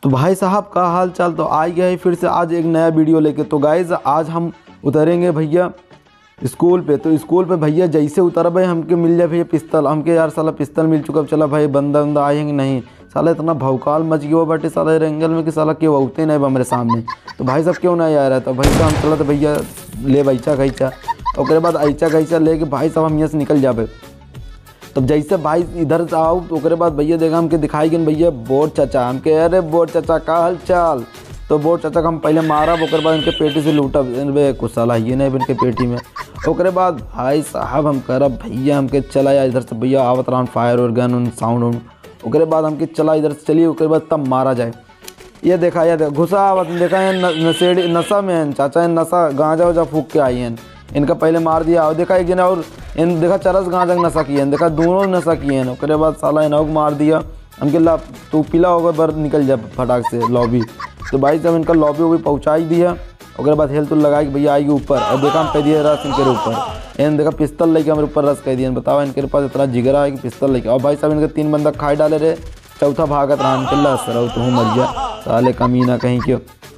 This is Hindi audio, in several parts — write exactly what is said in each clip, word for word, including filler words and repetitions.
तो भाई साहब का हाल चाल तो आ गया है फिर से आज एक नया वीडियो लेके। तो गाइज़ आज हम उतरेंगे भैया स्कूल पे। तो स्कूल पे भैया जैसे उतर भाई हमके मिल जाए भैया पिस्तल। हमके यार साला पिस्तल मिल चुका। चला भाई बंदा बंदा आएंगे नहीं। साला इतना भौकाल मच गया बटे साला रेंगल में कि साला क्यों उगते नहीं हमारे सामने। तो भाई साहब क्यों नहीं आ रहा है। तो भाई साहब हम चला तो भैया ले बैचा खैचा और बाद ऐचा खैचा लेके भाई साहब हम यहाँ से निकल जाबे। तब जैसे भाई इधर से आओ तो उसके बाद भैया देखा हमके दिखाई गए भैया बोर चाचा। हमके अरे बोर चाचा का हाल चाल। तो बोर चाचा का हम पहले मारा उसके बाद इनके पेटी से लूटा कुछ साला ये नहीं इनके पेटी में। उसके बाद भाई साहब हम कह भैया हमके चला या इधर से भैया आवत रहा फायर और गन उन साउंड उन। उसके बाद हमके चला इधर से चलिए उसके बाद तब मारा जाए। ये देखा या घुसा आवत देखा है नशेड़ी नशा में है चाचा नशा गांजा वाजा फूक के आई हैं। इनका पहले मार दिया और देखा एक जना और इन देखा चरस गांजा नशा किए देखा दोनों नशा किए हैं। उसके बाद साला इनको मार दिया हमके ला तो पीला होगा बर निकल जाए फटाक से लॉबी। तो भाई जब इनका लॉबी वॉबी पहुँचाई दिया उसके बाद हेल्थ लगा कि भैया आएगी ऊपर और देखा हम कह दिए रस इनके ऊपर। इन देखा पिस्तल लेके हमारे ऊपर रस कह दिया। बताओ इनके पास इतना जिगरा है कि पिस्तल लेके। और भाई साहब इनके तीन बंदा खाए डाले रहे चौथा भागत रहा इनके लस रहा तो हूँ मर गया साले कमीना कहीं क्यों।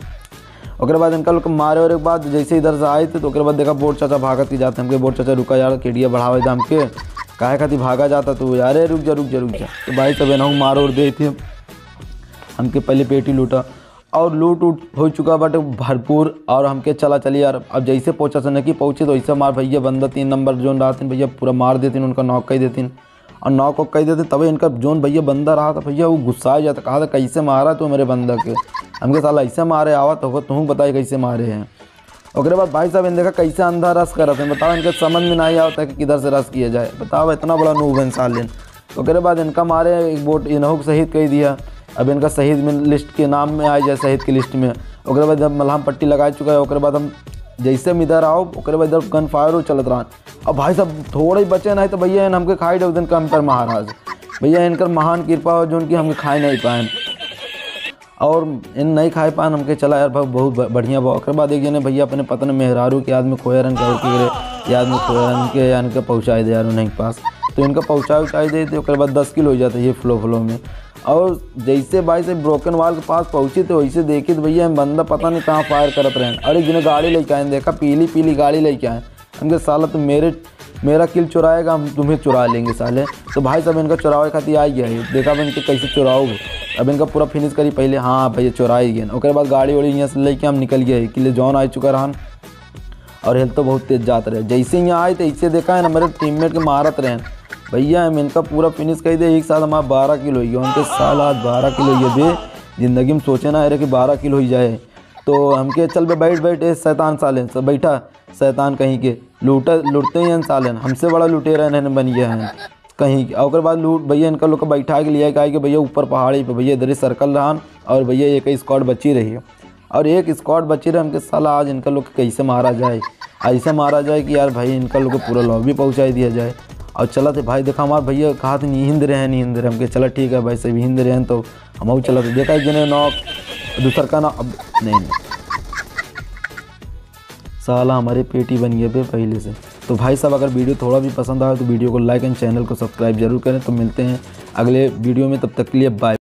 उसके बाद इनका लोग मारे और एक बाद जैसे इधर से आए थे तो उसके बाद देखा बोर चाचा भागत के जाते हमके बोर चाचा रुका यार केडिया बढ़ावे दाम के काहे खाती भागा जाता तो यार रुक जा रुक जा रुक जा। तो भाई सब एना मार और दे थे हमके पहले पेटी लूटा और लूट उट हो चुका बट भरपूर। और हमके चला चली यार अब जैसे पहुँचा सने कि पहुँचे तो ऐसे मार भैया बंदा तीन नंबर जोन रहा थी भैया पूरा मार देते उनका नॉक कही देती और नॉक वॉक कही देते तभी इनका जोन भैया बंदा रहा था भैया वो गुस्सा जाता कहा था कैसे मारा तो मेरे बंदा के। हमके साला ऐसे मारे आवा तो तुम बताए कैसे मारे हैं। उसके बाद भाई साहब इन देखा कैसे अंधा रस कर रहे थे। बताओ इनके समझ में नहीं आता कि किधर से रस किया जाए। बताओ इतना बड़ा नूब है इंसान लेन। उसके बाद इनका मारे एक बोट इन्हों को शहीद कह दिया। अब इनका शहीद में लिस्ट के नाम में आ जाए शहीद की लिस्ट में। उसके बाद जब मलहम पट्टी लगा चुका है उसके बाद हम जैसे हम इधर आओ उसके बाद इधर गन फायर चलत रहा। अब भाई साहब थोड़े ही बचे नहीं तो भैया इन हमके खाई दिन का हम पर महाराज भैया इनकर महान कृपा हो जो उनकी हमके खाए नहीं पाए और इन नहीं खाए पाए हमके चला यार भाई बहुत बढ़िया बा। उसके बाद एक जने भैया अपने पतन मेहरारू के याद में खोया रन के याद में खोया रन के यानी कि पहुँचाए दे यार उन्हीं के पास। तो इनका पहुँचा उचाई दे थे उसके बाद दस किलो हो जाता है ये फ्लो फ्लो में। और जैसे भाई से ब्रोकन वाल के पास पहुँचे तो वैसे देखे तो भैया हम बंदा पता नहीं कहाँ फायर करत रहे। और एक जिन्हें गाड़ी लेके आए देखा पीली पीली गाड़ी लेके आए हमके साला तो मेरे मेरा किल चुराएगा हम तुम्हें चुरा लेंगे साले। तो भाई साहब इनका चुरावे खातिर आ गया है देखा अब इनके कैसे चुराओगे। अब इनका पूरा फिनिश करी पहले हाँ भैया चुराई गए। उसके बाद गाड़ी वाड़ी यहाँ से लेके हम निकल गए किले जॉन आ चुका रहा और हेल्थ तो बहुत तेज जाते रहे। जैसे यहाँ आए तो ऐसे देखा है ना मेरे टीममेट के मारत रहे भैया हम इनका पूरा फिनिश कर दे। एक साथ हमारा बारह किलो हो गया उनके साल आज बारह किलो ये बे ज़िंदगी में सोचे ना अरे कि बारह किलो ही जाए। तो हमके चल पे बैठ बैठ शैतान साले सब बैठा शैतान कहीं के लूटा लूटते ही सालन हमसे बड़ा लुटेरा इन्हें बन गया है कहीं। और बाद लूट भैया इनका लोग बैठा के लिया कहा कि भैया ऊपर पहाड़ी पे भैया इधर ही सर्कल रहा और भैया एक स्क्वाड बची रही और एक स्क्वाड बची रहे हमके साला आज इनका लोग कैसे मारा जाए ऐसे मारा जाए कि यार भाई इनका लोग पूरा लॉबी पहुँचा दिया जाए। और चला थे भाई देखा हमारे भैया कहा थे नहीं हिंद रहे हैं नहीं हिंद रहे हमके चला ठीक है भाई सभी हिंद रहे हैं। तो हम चला थे देखा जिन्हें नॉक दूसर का ना अब नहीं नहीं साला हमारी पेटी बन गई पे पहले से। तो भाई साहब अगर वीडियो थोड़ा भी पसंद आया तो वीडियो को लाइक एंड चैनल को सब्सक्राइब जरूर करें। तो मिलते हैं अगले वीडियो में तब तक के लिए बाय।